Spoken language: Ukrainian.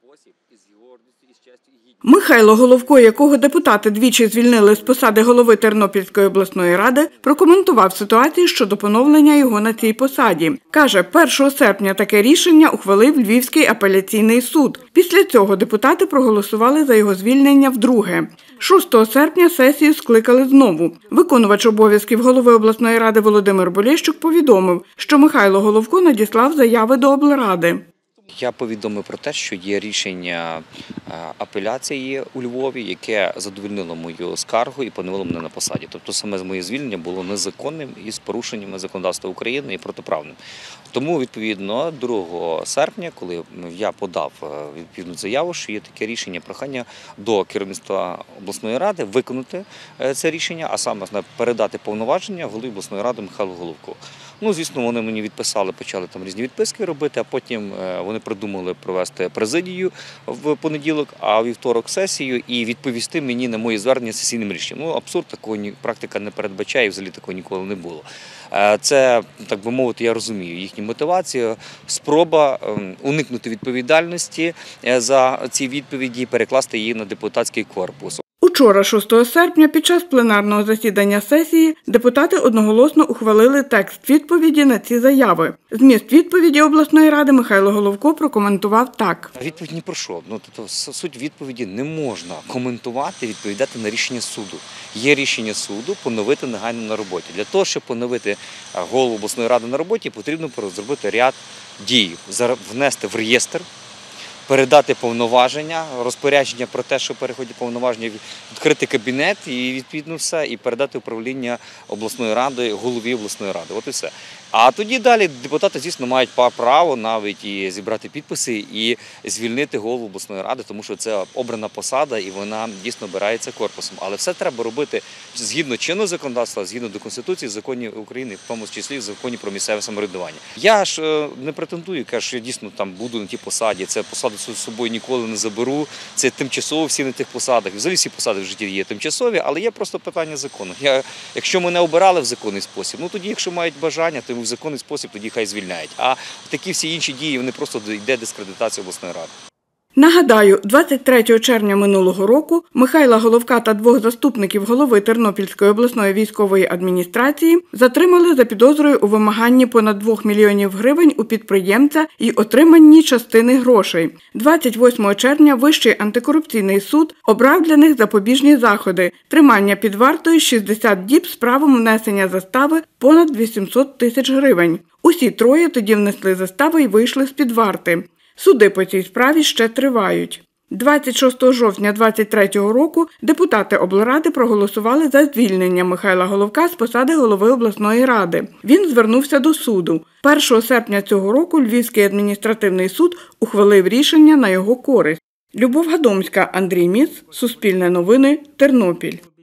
Михайло Головко, якого депутати двічі звільнили з посади голови Тернопільської обласної ради, прокоментував ситуацію щодо поновлення його на цій посаді. Каже, 1 серпня таке рішення ухвалив Львівський апеляційний суд. Після цього депутати проголосували за його звільнення вдруге. 6 серпня сесію скликали знову. Виконувач обов'язків голови обласної ради Володимир Болєщук повідомив, що Михайло Головко надіслав заяви до облради. Я повідомив про те, що є рішення апеляції у Львові, яке задовольнило мою скаргу і поновило мене на посаді. Тобто саме моє звільнення було незаконним і з порушеннями законодавства України і протиправним. Тому, відповідно, 2 серпня, коли я подав відповідну заяву, що є таке рішення, прохання до керівництва обласної ради виконати це рішення, а саме передати повноваження голові обласної ради Михайлу Головку. Ну, звісно, вони мені відписали, почали там різні відписки робити, а потім вони придумали провести президію в понеділок, а у вівторок сесію і відповісти мені на мої звернення сесійним рішенням. Ну, абсурд, такого практика не передбачає, взагалі такого ніколи не було. Це, так би мовити, я розумію їхню мотивацію, спроба уникнути відповідальності за ці відповіді і перекласти її на депутатський корпус. Учора, 6 серпня, під час пленарного засідання сесії, депутати одноголосно ухвалили текст відповіді на ці заяви. Зміст відповіді обласної ради Михайло Головко прокоментував так. Відповідь ні про що. Тобто, суть відповіді не можна коментувати, відповідати на рішення суду. Є рішення суду поновити негайно на роботі. Для того, щоб поновити голову обласної ради на роботі, потрібно зробити ряд дій. Внести в реєстр, передати повноваження, розпорядження про те, що переходять повноваження, відкрити кабінет і відповідно все, і передати управління обласною радою голові обласної ради. От і все. А тоді далі депутати, звісно, мають право навіть і зібрати підписи і звільнити голову обласної ради, тому що це обрана посада і вона дійсно обирається корпусом. Але все треба робити згідно чинного законодавства, згідно до Конституції, законів України, в тому числі в законі про місцеве самоврядування. Я ж не претендую, кажу, що я дійсно там буду на тій посаді, це посаду з собою ніколи не заберу, це тимчасово всі на тих посадах. Взагалі всі посади в житті є тимчасові, але є просто питання закону. Якщо мене обирали в законний спосіб, ну тоді, якщо мають бажання, то в законний спосіб тоді хай звільняють. А такі всі інші дії, вони просто йде дискредитація обласної ради. Нагадаю, 23 червня минулого року Михайла Головка та 2 заступників голови Тернопільської обласної військової адміністрації затримали за підозрою у вимаганні понад 2 мільйонів гривень у підприємця і отриманні частини грошей. 28 червня Вищий антикорупційний суд обрав для них запобіжні заходи – тримання під вартою 60 діб з правом внесення застави понад 800 тисяч гривень. Усі 3 тоді внесли застави і вийшли з-під варти. Суди по цій справі ще тривають. 26 жовтня 2023 року депутати облради проголосували за звільнення Михайла Головка з посади голови обласної ради. Він звернувся до суду. 1 серпня цього року Львівський адміністративний суд ухвалив рішення на його користь. Любов Гадомська, Андрій Міц, Суспільне новини, Тернопіль.